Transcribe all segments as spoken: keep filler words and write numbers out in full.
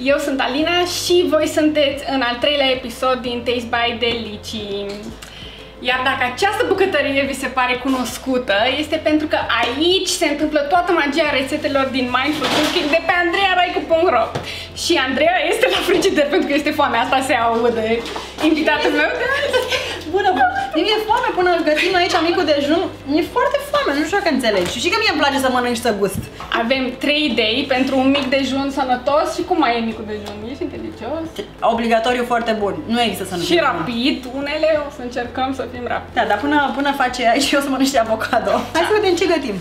Eu sunt Alina și voi sunteți în al treilea episod din Taste by Delici. Iar dacă această bucătărie vi se pare cunoscută, este pentru că aici se întâmplă toată magia rețetelor din Mindful Cooking de pe andreea raicu punct ro. Și Andreea este la frigider pentru că este foame, asta se aude. Invitatul meu. Bună, bună! Mi-e foame până îl gătim aici micul dejun. Mi-e foarte foame, nu știu dacă înțelegi. Și știi că mie îmi place să mănânci să gust. Avem trei idei pentru un mic dejun sănătos și cum mai e micul dejun? E și delicios. Obligatoriu foarte bun. Nu există să nu și rapid, unele o să încercăm să fim rapid. Da, dar până, până face aici eu o să mănânc și avocado. Hai să vedem ce gătim.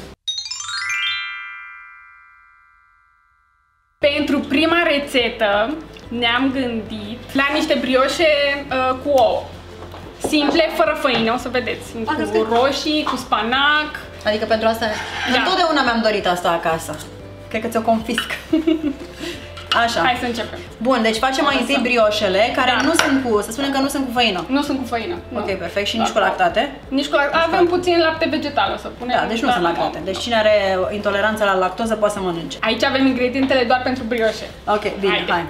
Pentru prima rețetă ne-am gândit la niște brioșe uh, cu ouă. Simple, fără făină, o să vedeți. Cu roșii, cu spanac. Adică pentru asta, da. Întotdeauna mi-am dorit asta acasă. Cred că ți-o confisc. Așa. Hai să începem. Bun, deci facem mai întâi brioșele, care da. nu sunt cu, să spunem că nu sunt cu făină. Nu sunt cu făină. Ok, nu. perfect. Și da. nici cu lactate? Nici cu lactate. Avem puțin lapte vegetal, o să punem. Da, deci nu sunt lactate. Deci cine are intoleranță la lactoză poate să mănânce. Aici avem ingredientele doar pentru brioșe. Ok, bine, Haide. hai.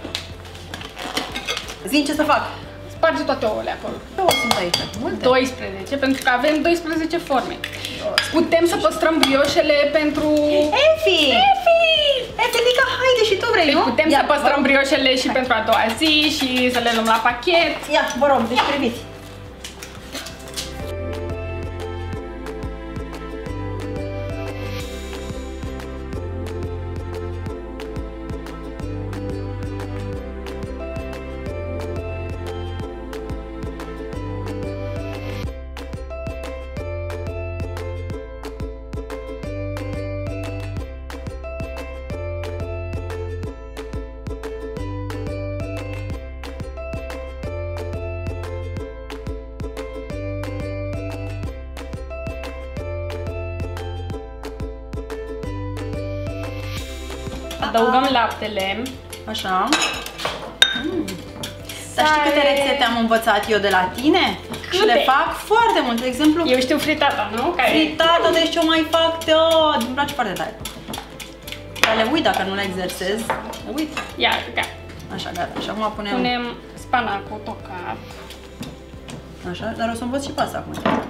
Zi ce să fac. Sparge toate ouăle acolo. Ouă sunt aici. Multe. doisprezece, pentru că avem doisprezece forme. Putem să păstrăm brioșele pentru... Efi! Efi! Efelica, haide și tu vrei, deci nu? putem Ia, să păstrăm brioșele și hai. pentru a doua zi și să le luăm la pachet. Ia, vă rog, deci priviți. Adăugăm laptele. Așa. Mm. Dar știi câte rețete am învățat eu de la tine? Câte? Și le fac foarte mult. De exemplu, eu știu fritata, nu? Care fritata, deci ce o mai fac de oh, îmi place foarte tare. Dar le uit dacă nu le exersez. Le uit. Ia, gata. Așa, gata. Și acum punem... Punem spanacul tocat. Așa, dar o să învăț și pe asta acum.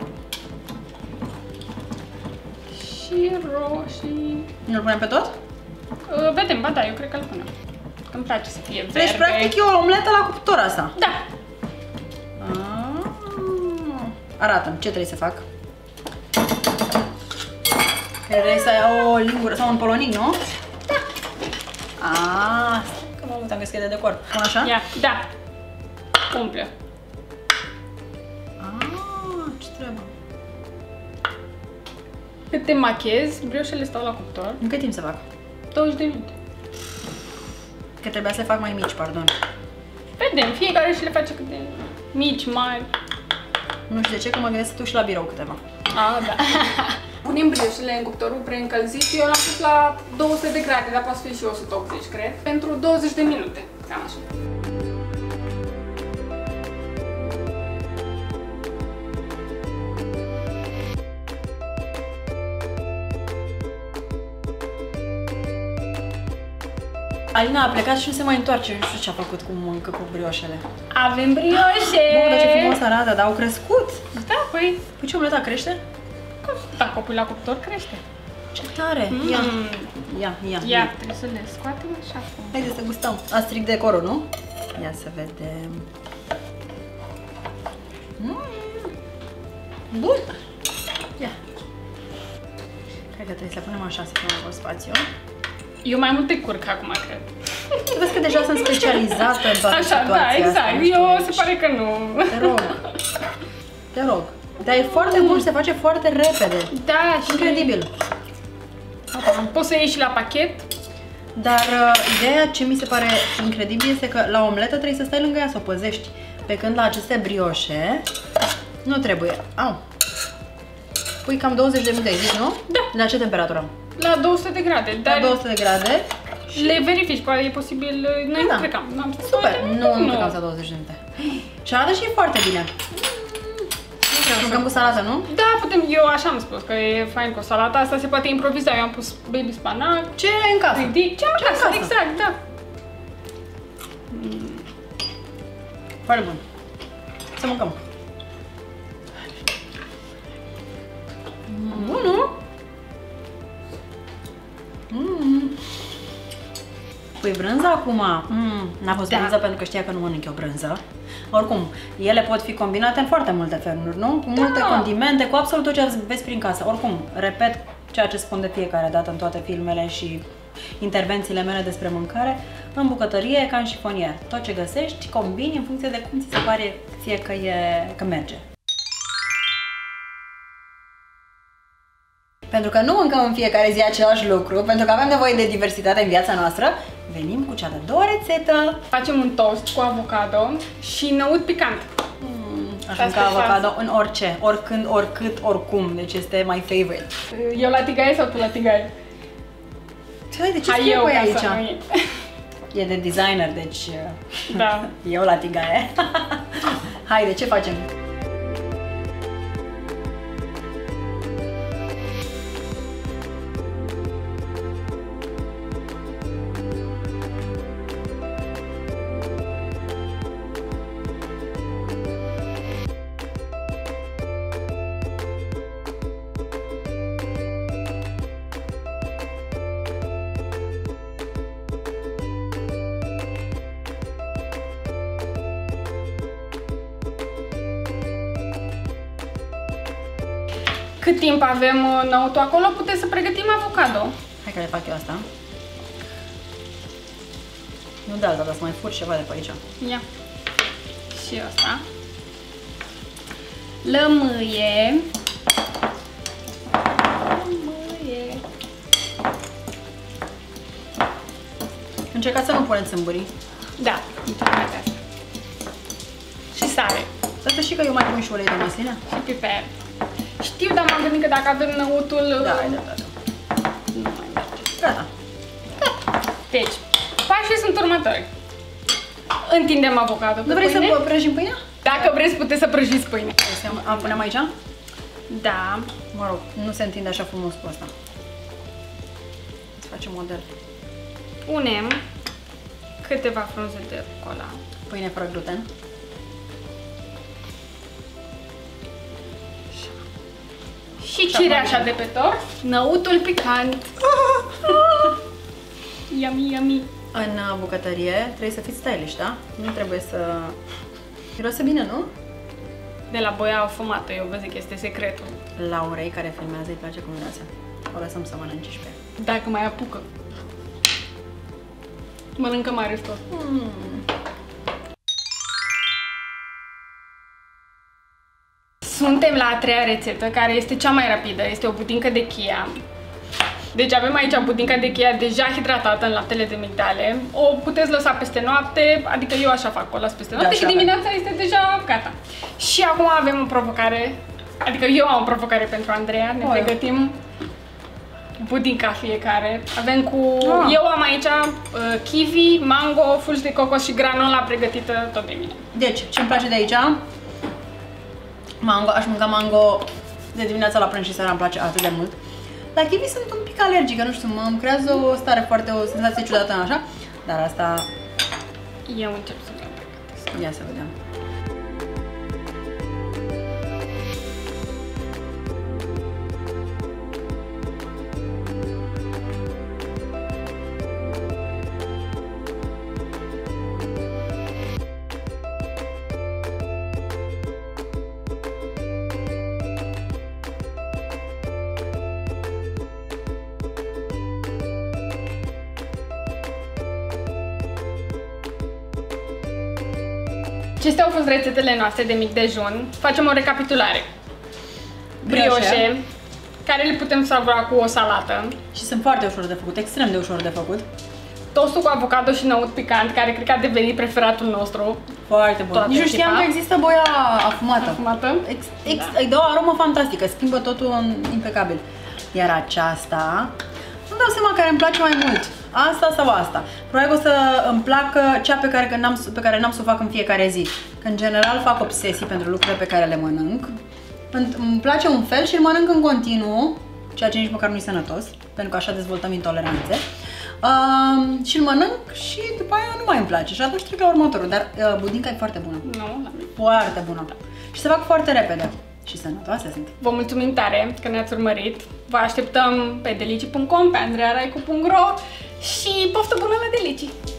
Și roșii. Nu-l punem pe tot? Uh, vedem, ba da, eu cred că îl punem. Că îmi place să fie verde. Deci, practic, e o omletă la cuptor asta. Da. Ah, arată-mi, ce trebuie să fac? Trebuie să ai o lingură sau un polonic, nu? Da. Ah, că mă uit, am găsit de decor. Pun așa? Ia, da. Umple. Ah, ce trebuie? Cât te machezi, brioșele stau la cuptor. În cât timp să fac? douăzeci de minute. Că trebuia să le fac mai mici, pardon. Vedem, fiecare și le face cât de mici, mari. Nu știu de ce, că mă gândesc să duc și la birou câteva. Ah, da. Punem brioșele în cuptorul preîncălzit. Eu l-am pus la două sute de grade, dar poate fi și o sută optzeci, cred. Pentru douăzeci de minute. Cam așa. Alina a plecat și nu se mai întoarce. Nu știu ce a făcut cu mâncă cu brioșele. Avem brioșe! Bă, dar ce frumos arată, dar au crescut! Da, păi... Păi ce, omleta crește? Dacă o pui la cuptor, crește. Ce tare! Mm. Ia, ia, ia. Ia, trebuie să le scoatem așa. Haide să gustăm. A strict decorul, nu? Ia să vedem. Mm. Bun! Ia. Cred că trebuie să le punem așa, să punem acolo spațiu. Eu mai multe curc acum, cred. Vezi că deja sunt specializată în toată așa, situația da, exact. asta. Eu se pare că nu. Te rog. Te rog. Dar e foarte bun și se face foarte repede. Da, și... incredibil. Poți să iei și la pachet. Dar uh, ideea ce mi se pare incredibil este că la omletă trebuie să stai lângă ea să o păzești. Pe când la aceste brioșe nu trebuie. Au. Pui cam douăzeci de minute, zici, nu? Da. La ce temperatură? La două sute de grade. Dar la două sute de grade. Și le verifici, poate e posibil. Noi da. nu plecam. Super, nu, nu plecam să douăzeci de minute. Și arată și foarte bine. Mâncăm cu salată, nu? Da, putem. Eu așa am spus, că e fain cu salata. Asta se poate improviza. Eu am pus baby spanac. Ce ai în casă? Ridic. Ce am în casă, exact, da. Foarte bun. Să mâncăm. Bun, nu? Mm. Păi brânza acum. Mm. N-a fost da. brânză pentru că știa că nu mănânc eu brânză. Oricum, ele pot fi combinate în foarte multe feluri, nu? Cu multe da. condimente, cu absolut tot ce vezi prin casă. Oricum, repet ceea ce spun de fiecare dată în toate filmele și intervențiile mele despre mâncare, în bucătărie e ca în șifonier. Tot ce găsești, combini în funcție de cum ți se pare ție că, e, că merge. Pentru că nu mâncăm în fiecare zi același lucru, pentru că avem nevoie de diversitate în viața noastră, venim cu cea de-a doua rețetă. Facem un toast cu avocado și năut picant. Mm, aș mânca avocado în orice, oricând, oricât, oricum, deci este my favorite. Eu la tigaie sau tu la tigaie? Hai, de ce scrie pe aici? E de designer, deci da. Eu la tigaie. Haide, ce facem? Cât timp avem năutul acolo, puteți să pregătim avocado. Hai că le fac eu asta. Nu de alta, dar să mai fur ceva de pe aici. Ia. Și asta. Lămâie. Lămâie. Încercați să nu puneți sâmburi. Da, încercați asta. Și sare. Să știi că eu mai pun și ulei de măsline. Și piper. Știu, dar m-am gândit că dacă avem năutul... Da, hai de dată. Nu mai merge. Gata. Deci, pașii sunt următori. Întindem avocado pe Nu vrei pâine? să prăjim pâinea? Dacă vreți, puteți să prăjiți pâine. Am punem aici? Da. Mă rog, nu se întinde așa frumos cu asta. Să facem model. Punem câteva frunze de rucola. Pâine fără gluten. Și cireașa de pe tort, năutul picant. Yummy, yummy. În bucătărie trebuie să fiți stylish, da? Nu trebuie să... Miroase bine, nu? De la boia afumată, eu vă zic, este secretul. Laurei, care filmează, îi place cum miroase. O lăsăm să mănânce și pe ea. Dacă mai apucă. Mănâncă mare tot. Mm. Suntem la a treia rețetă, care este cea mai rapidă. Este o budincă de chia. Deci avem aici budinca de chia deja hidratată în laptele de migdale. O puteți lăsa peste noapte, adică eu așa fac, o las peste noapte da, și dimineața este deja gata. Și acum avem o provocare, adică eu am o provocare pentru Andreea, ne oh, pregătim budinca fiecare. Avem cu... Ah. Eu am aici uh, kiwi, mango, fulgi de cocos și granola pregătită tot de mine. Deci, ce-mi place de aici? Mango, aș mânca mango de dimineața la prânz și seara, îmi place atât de mult. La kiwi sunt un pic alergică, nu știu, mă creează o stare foarte, o senzație ciudată așa, dar asta... Eu încep să le pregătesc. Ia să vedem. Acestea au fost rețetele noastre de mic dejun. Facem o recapitulare. Brioșe, care le putem savura cu o salată. Și sunt foarte ușor de făcut, extrem de ușor de făcut. Tostul cu avocado și năut picant, care cred că a devenit preferatul nostru. Foarte bun. Nici nu știam că există boia afumată. Afumată? Ex, ex, da. Îi dă o aromă fantastică, schimbă totul impecabil. Iar aceasta, nu dau seama care îmi place mai mult. Asta sau asta. Probabil o să îmi placă cea pe care n-am pe care n-am să o fac în fiecare zi. Că în general fac obsesii pentru lucrurile pe care le mănânc. Îmi place un fel și îl mănânc în continuu, ceea ce nici măcar nu-i sănătos, pentru că așa dezvoltăm intoleranțe. Uh, și îl mănânc și după aia nu mai îmi place și atunci trec la următorul, dar uh, budinca e foarte bună. Nu, la mine. Foarte bună. Și se fac foarte repede. Și sănătoase sunt. Vă mulțumim tare că ne-ați urmărit. Vă așteptăm pe delici punct com, pe andrearaicu punct ro și poftă bună la Delici!